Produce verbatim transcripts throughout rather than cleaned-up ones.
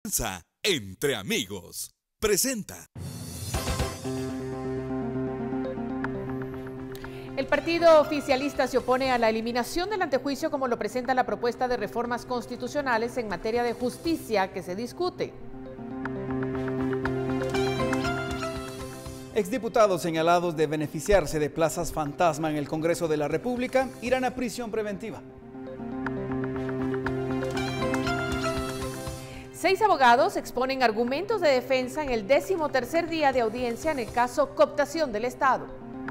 Confianza entre amigos. Presenta. El partido oficialista se opone a la eliminación del antejuicio como lo presenta la propuesta de reformas constitucionales en materia de justicia que se discute. Exdiputados señalados de beneficiarse de plazas fantasma en el Congreso de la República irán a prisión preventiva. Seis abogados exponen argumentos de defensa en el décimo tercer día de audiencia en el caso cooptación del Estado.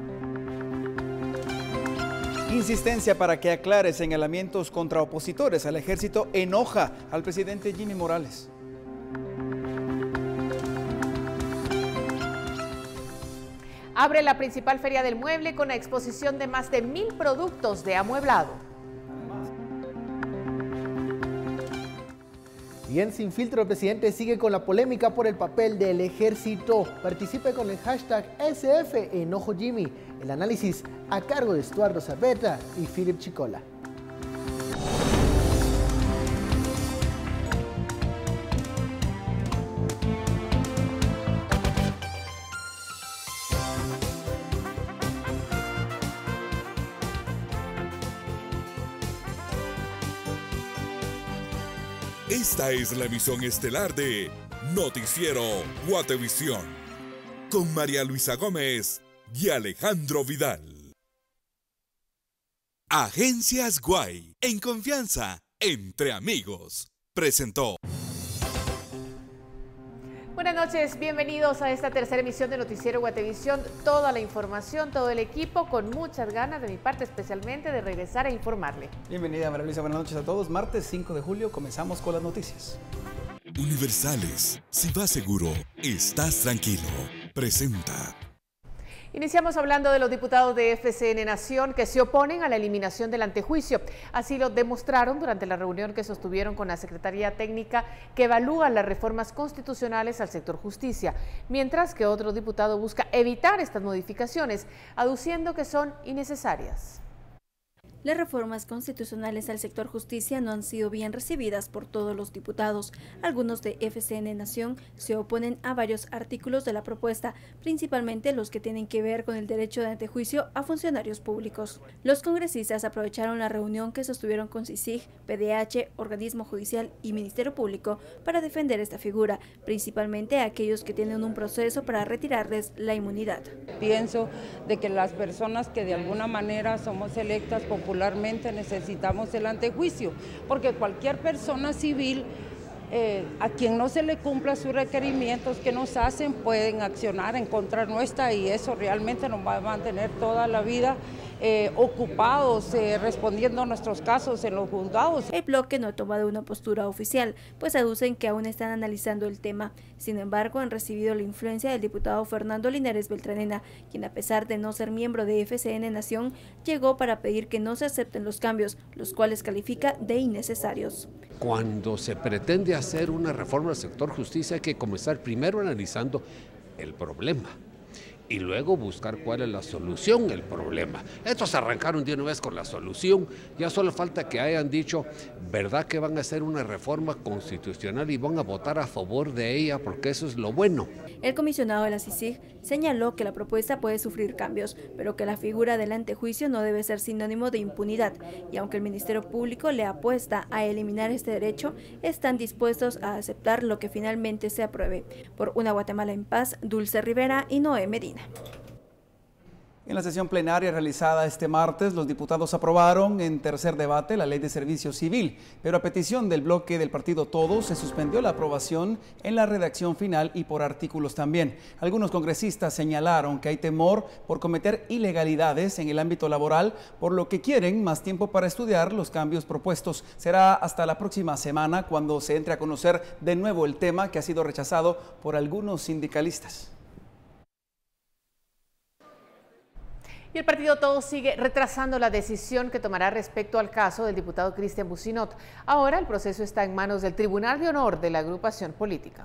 Insistencia para que aclare señalamientos contra opositores al ejército enoja al presidente Jimmy Morales. Abre la principal feria del mueble con la exposición de más de mil productos de amueblado. Y en Sin Filtro, el presidente sigue con la polémica por el papel del ejército. Participe con el hashtag S F Enojo Jimmy. El análisis a cargo de Estuardo Saavedra y Philip Chicola. Esta es la emisión estelar de Noticiero Guatevisión con María Luisa Gómez y Alejandro Vidal. Agencias Guay, en confianza, entre amigos, presentó. Buenas noches, bienvenidos a esta tercera emisión de Noticiero Guatevisión. Toda la información, todo el equipo con muchas ganas de mi parte especialmente de regresar a informarle. Bienvenida María Luisa, buenas noches a todos. Martes cinco de julio comenzamos con las noticias. Universales, si vas seguro, estás tranquilo, presenta. Iniciamos hablando de los diputados de F C N Nación que se oponen a la eliminación del antejuicio. Así lo demostraron durante la reunión que sostuvieron con la Secretaría Técnica que evalúa las reformas constitucionales al sector justicia, mientras que otro diputado busca evitar estas modificaciones, aduciendo que son innecesarias. Las reformas constitucionales al sector justicia no han sido bien recibidas por todos los diputados. Algunos de F C N Nación se oponen a varios artículos de la propuesta, principalmente los que tienen que ver con el derecho de antejuicio a funcionarios públicos. Los congresistas aprovecharon la reunión que sostuvieron con C I C I G, P D H, Organismo Judicial y Ministerio Público para defender esta figura, principalmente a aquellos que tienen un proceso para retirarles la inmunidad. Pienso de que las personas que de alguna manera somos electas popularmente necesitamos el antejuicio, porque cualquier persona civil eh, a quien no se le cumpla sus requerimientos que nos hacen pueden accionar en contra nuestra y eso realmente nos va a mantener toda la vida eh, ocupados eh, respondiendo a nuestros casos en los juzgados. El bloque no ha tomado una postura oficial, pues aducen que aún están analizando el tema. Sin embargo, han recibido la influencia del diputado Fernando Linares Beltranena, quien a pesar de no ser miembro de F C N Nación, llegó para pedir que no se acepten los cambios, los cuales califica de innecesarios. Cuando se pretende hacer una reforma al sector justicia hay que comenzar primero analizando el problema y luego buscar cuál es la solución al problema. Estos arrancaron de una vez con la solución, ya solo falta que hayan dicho, ¿verdad que van a hacer una reforma constitucional y van a votar a favor de ella? Porque eso es lo bueno. El comisionado de la C I C I G señaló que la propuesta puede sufrir cambios, pero que la figura del antejuicio no debe ser sinónimo de impunidad, y aunque el Ministerio Público le apuesta a eliminar este derecho, están dispuestos a aceptar lo que finalmente se apruebe. Por una Guatemala en paz, Dulce Rivera y Noé Medina. En la sesión plenaria realizada este martes, los diputados aprobaron en tercer debate la Ley de Servicio Civil, pero a petición del bloque del partido Todos se suspendió la aprobación en la redacción final y por artículos también. Algunos congresistas señalaron que hay temor por cometer ilegalidades en el ámbito laboral, por lo que quieren más tiempo para estudiar los cambios propuestos. Será hasta la próxima semana cuando se entre a conocer de nuevo el tema que ha sido rechazado por algunos sindicalistas. Y el partido Todos sigue retrasando la decisión que tomará respecto al caso del diputado Cristian Bucinot. Ahora el proceso está en manos del Tribunal de Honor de la agrupación política.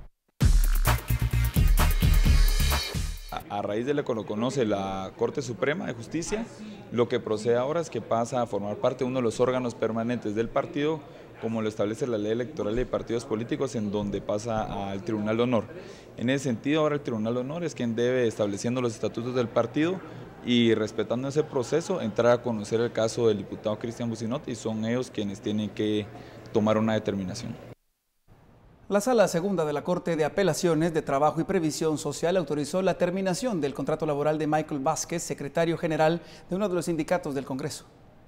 A raíz de lo que lo conoce la Corte Suprema de Justicia, lo que procede ahora es que pasa a formar parte de uno de los órganos permanentes del partido como lo establece la ley electoral de partidos políticos, en donde pasa al Tribunal de Honor. En ese sentido, ahora el Tribunal de Honor es quien debe, estableciendo los estatutos del partido y respetando ese proceso, entrar a conocer el caso del diputado Cristian Businot, y son ellos quienes tienen que tomar una determinación. La Sala Segunda de la Corte de Apelaciones de Trabajo y Previsión Social autorizó la terminación del contrato laboral de Michael Vázquez, secretario general de uno de los sindicatos del Congreso.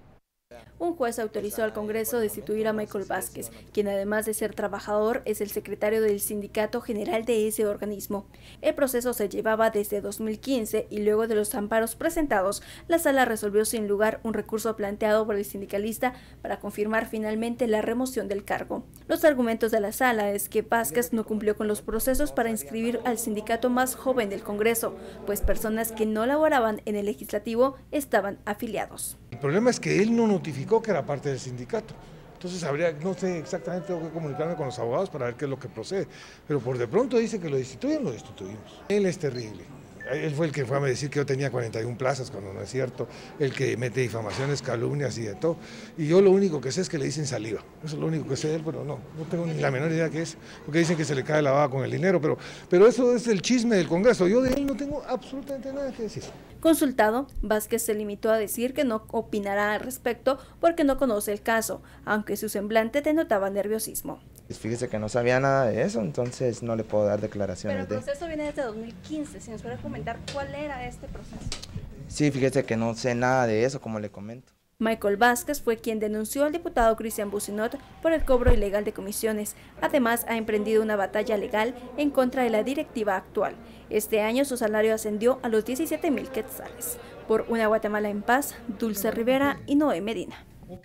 Un juez autorizó al Congreso destituir a Michael Vázquez, quien además de ser trabajador es el secretario del Sindicato General de ese organismo. El proceso se llevaba desde dos mil quince y luego de los amparos presentados, la sala resolvió sin lugar un recurso planteado por el sindicalista para confirmar finalmente la remoción del cargo. Los argumentos de la sala es que Vázquez no cumplió con los procesos para inscribir al sindicato más joven del Congreso, pues personas que no laboraban en el legislativo estaban afiliados. El problema es que él no notificó que era parte del sindicato. Entonces habría, no sé exactamente, tengo que comunicarme con los abogados para ver qué es lo que procede. Pero por de pronto dice que lo destituyen, lo destituimos. Él es terrible. Él fue el que fue a decir que yo tenía cuarenta y una plazas, cuando no es cierto, el que mete difamaciones, calumnias y de todo. Y yo lo único que sé es que le dicen saliva. Eso es lo único que sé de él, pero no, no tengo ni la menor idea qué es, porque dicen que se le cae la baba con el dinero, pero, pero eso es el chisme del Congreso. Yo de él no tengo absolutamente nada que decir. Consultado, Vázquez se limitó a decir que no opinará al respecto porque no conoce el caso, aunque su semblante denotaba nerviosismo. Fíjese que no sabía nada de eso, entonces no le puedo dar declaraciones. Pero el proceso de... viene desde dos mil quince, si nos puede comentar cuál era este proceso. Sí, fíjese que no sé nada de eso, como le comento. Michael Vázquez fue quien denunció al diputado Cristian Businot por el cobro ilegal de comisiones. Además, ha emprendido una batalla legal en contra de la directiva actual. Este año su salario ascendió a los diecisiete mil quetzales. Por Una Guatemala en Paz, Dulce Rivera y Noé Medina.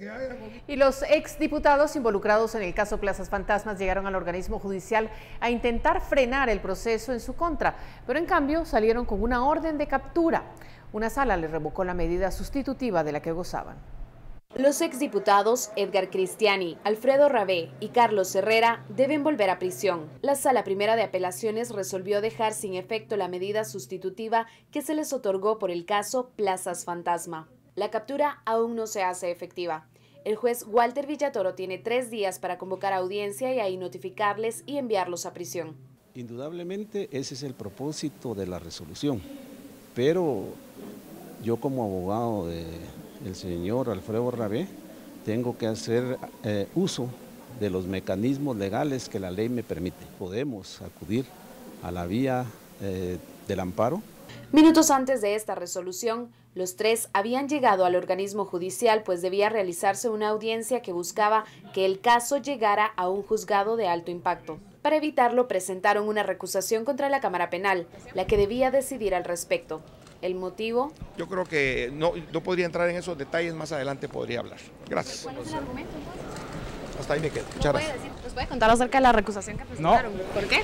Y los exdiputados involucrados en el caso Plazas Fantasmas llegaron al organismo judicial a intentar frenar el proceso en su contra, pero en cambio salieron con una orden de captura. Una sala les revocó la medida sustitutiva de la que gozaban. Los exdiputados Edgar Cristiani, Alfredo Rabé y Carlos Herrera deben volver a prisión. La Sala Primera de Apelaciones resolvió dejar sin efecto la medida sustitutiva que se les otorgó por el caso Plazas Fantasma. La captura aún no se hace efectiva. El juez Walter Villatoro tiene tres días para convocar audiencia y ahí notificarles y enviarlos a prisión. Indudablemente ese es el propósito de la resolución, pero yo como abogado del señor Alfredo Rabé tengo que hacer eh, uso de los mecanismos legales que la ley me permite. Podemos acudir a la vía eh, del amparo. Minutos antes de esta resolución, los tres habían llegado al organismo judicial, pues debía realizarse una audiencia que buscaba que el caso llegara a un juzgado de alto impacto. Para evitarlo, presentaron una recusación contra la Cámara Penal, la que debía decidir al respecto. ¿El motivo? Yo creo que no, no podría entrar en esos detalles, más adelante podría hablar. Gracias. ¿Cuál es el argumento entonces? Hasta ahí me quedo. Muchas gracias. ¿Nos puede contar acerca de la recusación que presentaron? No. ¿Por qué?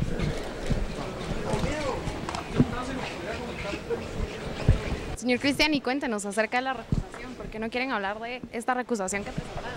Señor Cristiani, cuéntenos acerca de la recusación. ¿Por qué no quieren hablar de esta recusación que presentaron?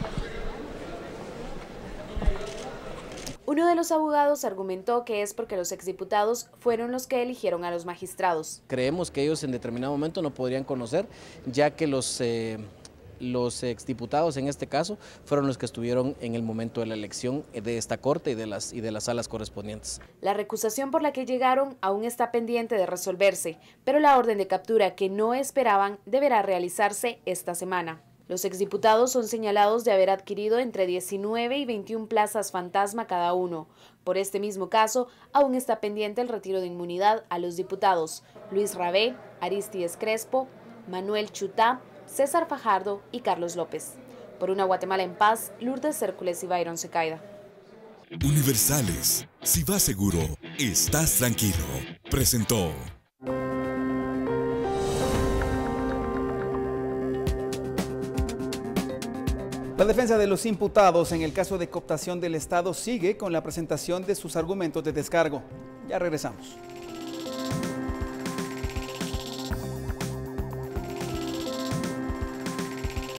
Uno de los abogados argumentó que es porque los exdiputados fueron los que eligieron a los magistrados. Creemos que ellos en determinado momento no podrían conocer, ya que los, eh, los exdiputados en este caso fueron los que estuvieron en el momento de la elección de esta corte y de las, y de las salas correspondientes. La recusación por la que llegaron aún está pendiente de resolverse, pero la orden de captura que no esperaban deberá realizarse esta semana. Los exdiputados son señalados de haber adquirido entre diecinueve y veintiuna plazas fantasma cada uno. Por este mismo caso, aún está pendiente el retiro de inmunidad a los diputados Luis Rabé, Aristides Crespo, Manuel Chutá, César Fajardo y Carlos López. Por Una Guatemala en Paz, Lourdes Cércules y Byron Secaida. Universales. Si vas seguro, estás tranquilo. Presentó. La defensa de los imputados en el caso de cooptación del Estado sigue con la presentación de sus argumentos de descargo. Ya regresamos.